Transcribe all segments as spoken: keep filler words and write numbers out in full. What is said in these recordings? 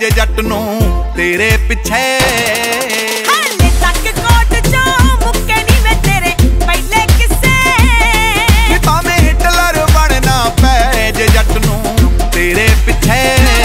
जे जट नू तेरे पिछे। हाले तक कोट चो मुक्के नी मैं तेरे पहले किसे। भावें हिटलर बनना पै जे जट नू तेरे पिछे।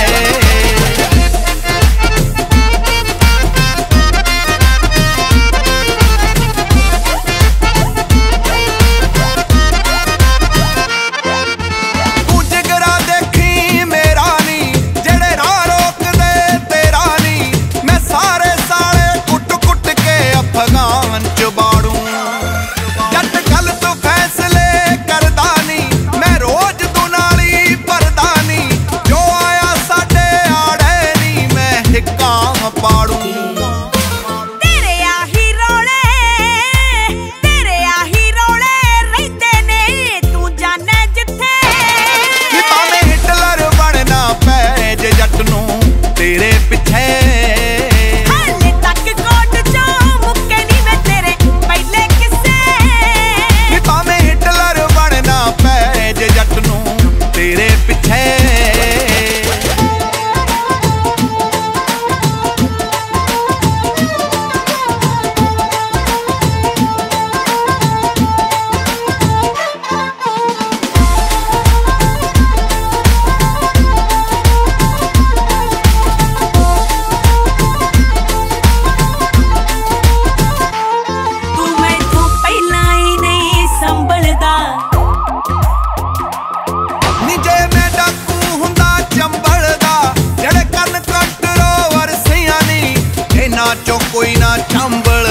तेरे पिछे हाले तक कोट चो मुक्के नी मैं तेरे पहले किसे। भावें हिटलर बनना पै जे जट नू तेरे पिछे। चो कोई ना चंबल